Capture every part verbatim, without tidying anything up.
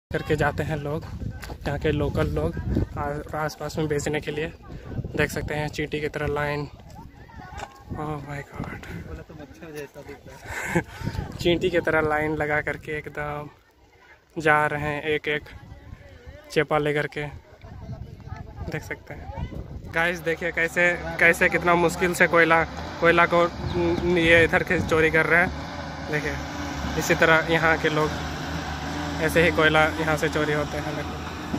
करके जाते हैं लोग, यहाँ के लोकल लोग आस पास में बेचने के लिए। देख सकते हैं चींटी की तरह लाइन। ओह माय गॉड, बोला तो मच्छर जैसा दिख रहा है। चींटी की तरह लाइन लगा करके एकदम जा रहे हैं, एक एक चेपा लेकर के। देख सकते हैं गाइस, देखिए कैसे कैसे कितना मुश्किल से कोयला कोयला को ये इधर के चोरी कर रहे हैं। देखिए इसी तरह यहाँ के लोग ऐसे ही कोयला यहाँ से चोरी होते हैं। देखो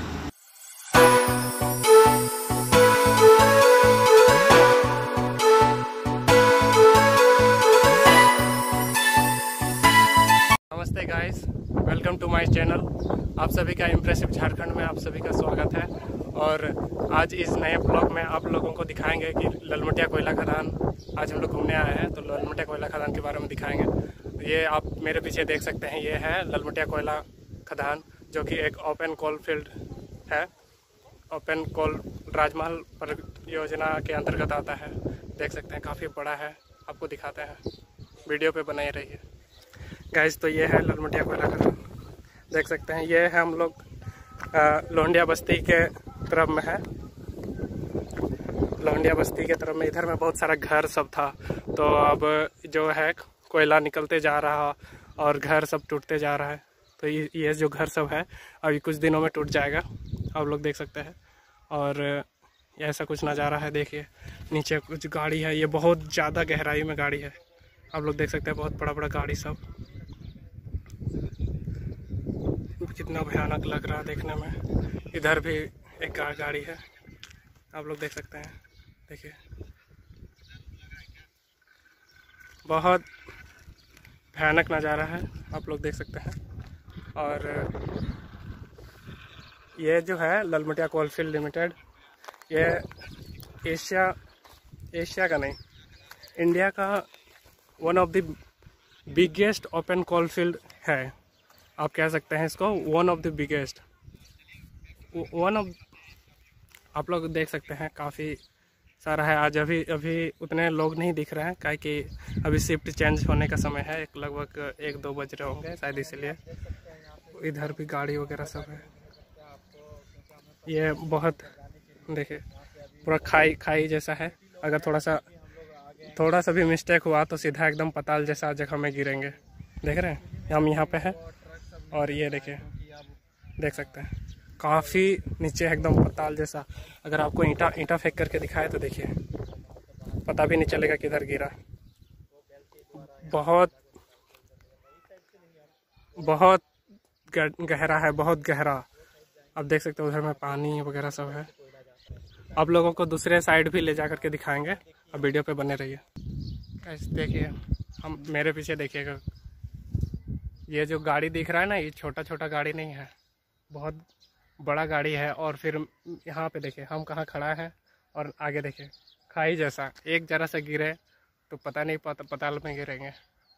नमस्ते guys, welcome to my channel. आप सभी का इम्प्रेसिव झारखंड में आप सभी का स्वागत है। और आज इस नए ब्लॉग में आप लोगों को दिखाएंगे कि ललमटिया कोयला खदान। आज हम लोग घूमने आए हैं तो ललमटिया कोयला खदान के बारे में दिखाएंगे। ये आप मेरे पीछे देख सकते हैं, ये है ललमटिया कोयला खदान, जो कि एक ओपन कोल फील्ड है। ओपन कोल राजमहल परियोजना के अंतर्गत आता है। देख सकते हैं काफ़ी बड़ा है, आपको दिखाते हैं, वीडियो पे बनाए रहिए गाइस। तो ये है ललमटिया कोयला खदान, देख सकते हैं। ये है हम लोग लोहंडिया बस्ती के तरफ में है। लोहंडिया बस्ती के तरफ में इधर में बहुत सारा घर सब था, तो अब जो है कोयला निकलते जा रहा और घर सब टूटते जा रहा है। तो ये ये जो घर सब है अभी कुछ दिनों में टूट जाएगा, आप लोग देख सकते हैं। और ऐसा कुछ नज़ारा है, देखिए नीचे कुछ गाड़ी है। ये बहुत ज़्यादा गहराई में गाड़ी है, आप लोग देख सकते हैं। बहुत बड़ा बड़ा गाड़ी सब, कितना भयानक लग रहा है देखने में। इधर भी एक गाड़ी है, आप लोग देख सकते हैं। देखिए बहुत भयानक नज़ारा है, आप लोग देख सकते हैं। और ये जो है ललमटिया कोलफील्ड लिमिटेड, ये एशिया एशिया का नहीं, इंडिया का one of the biggest open coalfield है। आप कह सकते हैं इसको one of the biggest one of आप लोग देख सकते हैं काफ़ी सारा है। आज अभी अभी उतने लोग नहीं दिख रहे हैं, काहे कि अभी शिफ्ट चेंज होने का समय है। एक लगभग एक दो बज रहे होंगे शायद, इसीलिए। इधर भी गाड़ी वगैरह सब है। ये बहुत देखिए पूरा खाई खाई जैसा है। अगर थोड़ा सा थोड़ा सा भी मिस्टेक हुआ तो सीधा एकदम पताल जैसा जगह में गिरेंगे। देख रहे हैं हम यहाँ पे हैं, और ये देखिए देख सकते हैं काफ़ी नीचे एकदम पताल जैसा। अगर आपको ईंटा ईंटा फेंक करके दिखाए तो देखिए पता भी नहीं चलेगा किधर गिरा। बहुत बहुत गहरा है, बहुत गहरा। आप देख सकते हो उधर में पानी वगैरह सब है। आप लोगों को दूसरे साइड भी ले जा करके दिखाएंगे, अब वीडियो पे बने रहिए। ऐसे देखिए हम मेरे पीछे देखिएगा, ये जो गाड़ी दिख रहा है ना, ये छोटा छोटा गाड़ी नहीं है, बहुत बड़ा गाड़ी है। और फिर यहाँ पे देखिए हम कहाँ खड़ा है, और आगे देखिए खाई जैसा। एक जरा सा गिरे तो पता नहीं पता पताल में गिरेंगे।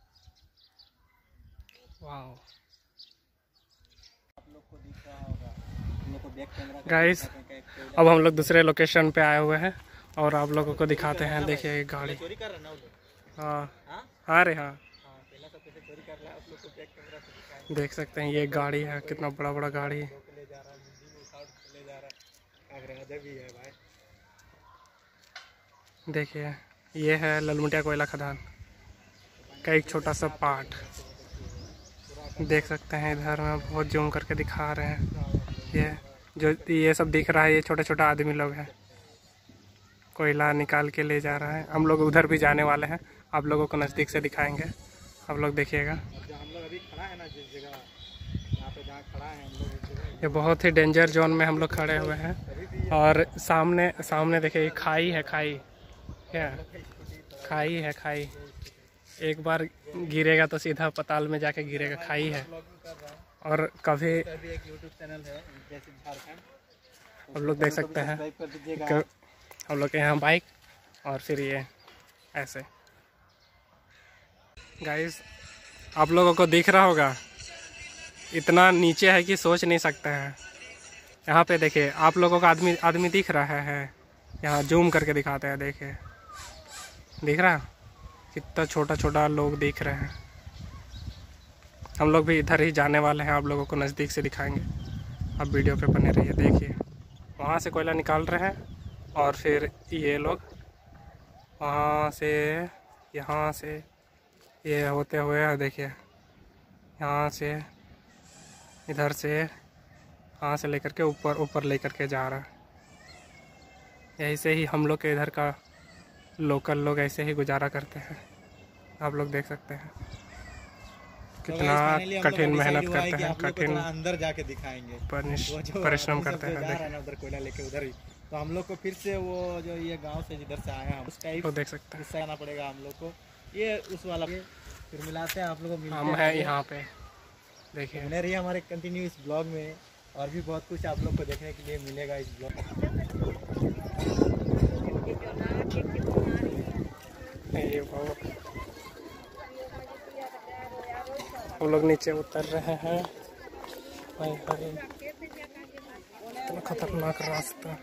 वाह गाइस, अब हम लोग दूसरे लोकेशन पे आए हुए हैं और आप लोगों को दिखाते हैं। देखिए एक गाड़ी, हाँ हाँ रे हाँ, देख सकते हैं ये गाड़ी है, कितना बड़ा बड़ा गाड़ी। देखिए ये है ललमटिया कोयला खदान का एक छोटा सा पार्ट, देख सकते हैं। इधर में बहुत जूम करके दिखा रहे हैं। ये जो ये सब दिख रहा है, ये छोटे छोटा आदमी लोग हैं, कोयला निकाल के ले जा रहा है। हम लोग उधर भी जाने वाले हैं, आप लोगों को नज़दीक से दिखाएंगे, आप लोग देखिएगा। ये बहुत ही डेंजर जोन में हम लोग खड़े हुए हैं। और सामने सामने देखिए खाई है, खाई क्या खाई है, खाई। एक बार गिरेगा तो सीधा पताल में जाके गिरेगा, खाई है। और कभी हम लोग देख सकते हैं हम लोग के यहाँ बाइक, और फिर ये ऐसे। गाइस आप लोगों को दिख रहा होगा, इतना नीचे है कि सोच नहीं सकते हैं। यहाँ पे देखिए आप लोगों का आदमी आदमी दिख रहा है। यहाँ जूम करके दिखाते हैं, देखिए दिख रहा कितना छोटा छोटा लोग दिख रहे हैं। हम लोग भी इधर ही जाने वाले हैं, आप लोगों को नज़दीक से दिखाएंगे। आप वीडियो पे बने रहिए। देखिए वहाँ से कोयला निकाल रहे हैं और फिर ये लोग वहाँ से यहाँ से ये होते हुए देखिए यहाँ से इधर से यहाँ से लेकर के ऊपर ऊपर लेकर के जा रहा है। यही से ही हम लोग के इधर का लोकल लोग ऐसे ही गुजारा करते हैं। आप लोग देख सकते हैं कितना कठिन मेहनत करते हैं, कठिन अंदर जाके दिखाएंगे, परिश्रम करते हैं। उधर कोयला लेके उधर ही तो हम लोग को फिर से वो जो ये गांव से जिधर से आए हैं उस टाइप तो देख सकते हैं आना पड़ेगा हम लोग को। ये उस वाला फिर मिलाते हैं आप लोगों को। हम हैं यहाँ पे, देखिए बने रहिए हमारे कंटिन्यू इस ब्लॉग में, और भी बहुत कुछ आप लोग को देखने के लिए मिलेगा इस ब्लॉग ये बहुत हम लोग नीचे उतर रहे हैं। इतना खतरनाक रास्ता,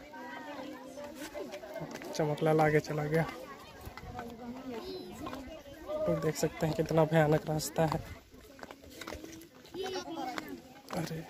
चमकला लागे चला गया। तो देख सकते हैं कितना भयानक रास्ता है। अरे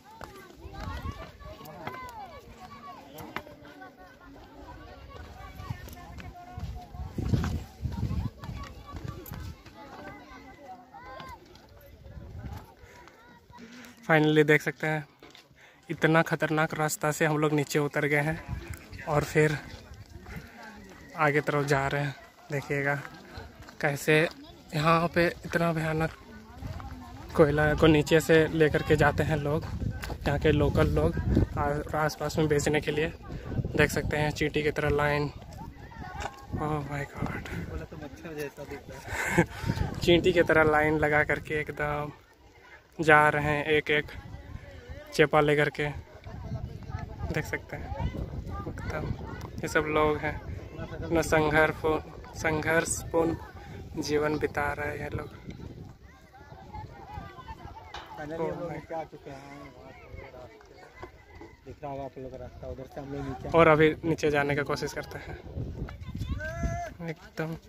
फाइनली देख सकते हैं इतना ख़तरनाक रास्ता से हम लोग नीचे उतर गए हैं और फिर आगे तरफ जा रहे हैं। देखिएगा कैसे यहाँ पे इतना भयानक कोयला को नीचे से लेकर के जाते हैं लोग, यहाँ के लोकल लोग आस पास में बेचने के लिए। देख सकते हैं चींटी की तरह लाइन। ओह माय गॉड, चींटी की तरह लाइन लगा करके एकदम जा रहे हैं, एक एक चेपा लेकर के। देख सकते हैं एकदम ये सब लोग हैं न संघर्ष संघर्षपूर्ण जीवन बिता रहे हैं ये लोग। क्या चुके हैं दिख रहा होगा आप लोग रास्ता, उधर से हम लोग नीचे और अभी नीचे जाने का कोशिश करते हैं एकदम।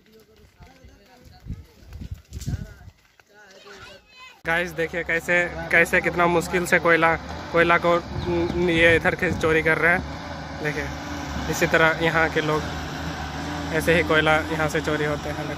गाइस देखिए कैसे कैसे कितना मुश्किल से कोयला कोयला को ये इधर के चोरी कर रहे हैं। देखिए इसी तरह यहाँ के लोग ऐसे ही कोयला यहाँ से चोरी होते हैं।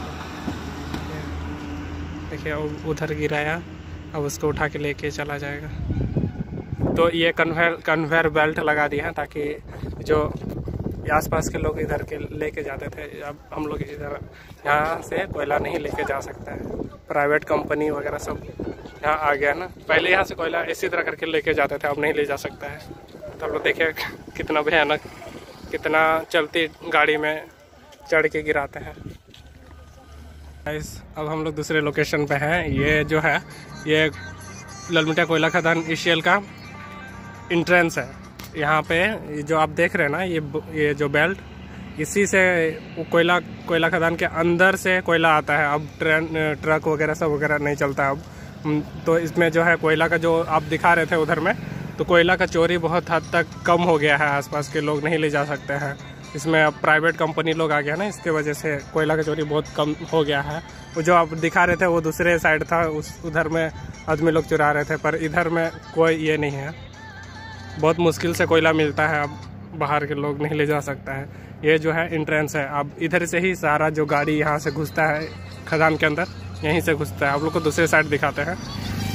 देखिए उधर गिराया, अब उसको उठा के लेके चला जाएगा। तो ये कन्वेयर कन्वेयर बेल्ट लगा दिया है ताकि जो आसपास के लोग इधर के लेके जाते थे, अब हम लोग इधर यहाँ से कोयला नहीं लेके जा सकता है। प्राइवेट कंपनी वगैरह सब यहाँ आ गया ना। पहले यहाँ से कोयला इसी तरह करके लेके जाते थे, अब नहीं ले जा सकता है। तो आप लोग देखिए कितना भयानक, कितना चलती गाड़ी में चढ़ के गिराते हैं। अब हम लोग दूसरे लोकेशन पे हैं। ये जो है ये ललमुटिया कोयला खदान ईसीएल का इंट्रेंस है। यहाँ पे जो आप देख रहे हैं ना, ये ये जो बेल्ट, इसी से कोयला कोयला खदान के अंदर से कोयला आता है। अब ट्रेन ट्रक वगैरह सब वगैरह नहीं चलता अब। तो इसमें जो है कोयला का जो आप दिखा रहे थे उधर में, तो कोयला का चोरी बहुत हद तक कम हो गया है। आसपास के लोग नहीं ले जा सकते हैं। इसमें अब प्राइवेट कंपनी लोग आ गया ना, इसके वजह से कोयला का चोरी बहुत कम हो गया है। वो जो आप दिखा रहे थे वो दूसरे साइड था, उस उधर में आदमी लोग चुरा रहे थे, पर इधर में कोई ये नहीं है। बहुत मुश्किल से कोयला मिलता है, अब बाहर के लोग नहीं ले जा सकता है। ये जो है इंट्रेंस है। अब इधर से ही सारा जो गाड़ी यहाँ से घुसता है खदान के अंदर, यहीं से घुसता है। आप लोग को दूसरे साइड दिखाते हैं।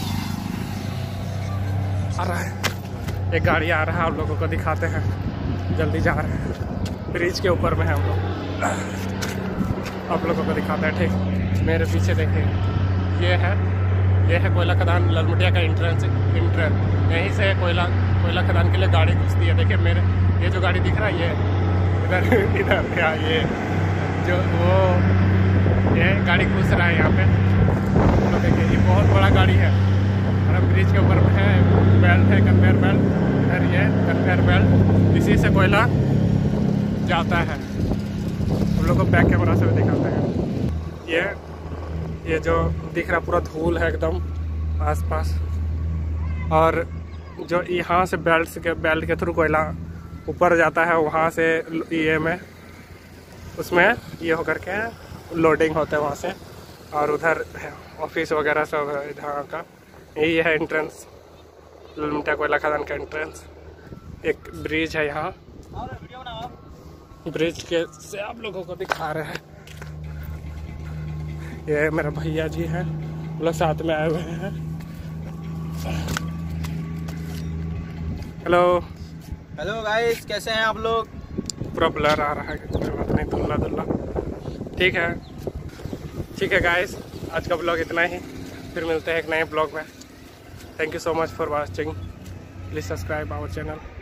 आ रहा है एक गाड़ी आ रहा है, आप लोगों को दिखाते हैं। जल्दी जा रहे हैं, ब्रिज के ऊपर में है हम लोग। आप लोगों को दिखाते हैं। ठीक मेरे पीछे देखिए, ये है ये है कोयला खदान ललमुटिया का इंट्रेंस इंट्रेंस यहीं से कोयला कोयला खदान के लिए गाड़ी घुसती है। देखिए मेरे ये जो गाड़ी दिख रहा है, ये इधर इधर या ये जो वो ये गाड़ी घुस रहा है यहाँ पे। तो देखिए ये बहुत बड़ा गाड़ी है और अब ब्रिज के ऊपर में है बेल्ट है, कन्वेयर बेल्ट। इधर ये कन्वेयर बेल्ट, इसी से कोयला जाता है। हम लोग को बैक कैमरा से भी दिखाते हैं। ये ये जो दिख रहा पूरा धूल है एकदम आसपास, और जो यहाँ से बेल्ट के बेल्ट के थ्रू कोयला ऊपर जाता है, वहाँ से ये में उसमें ये होकर के लोडिंग होता है वहाँ से। और उधर ऑफिस वगैरह सब है इधर का, यही है एंट्रेंस, ललमटिया कोयला खदान का एंट्रेंस। एक ब्रिज है यहाँ, ब्रिज के से आप लोगों को दिखा रहे हैं। ये मेरा भैया जी हैं, वो लोग साथ में आए हुए हैं। हेलो हेलो गाइस, कैसे हैं आप लोग? पूरा ब्लर आ रहा है, कोई बात नहीं, धुल्ला धुल्ला। ठीक है ठीक है गाइस, आज का ब्लॉग इतना ही। फिर मिलते हैं एक नए ब्लॉग में। Thank you so much for watching. Please subscribe our channel.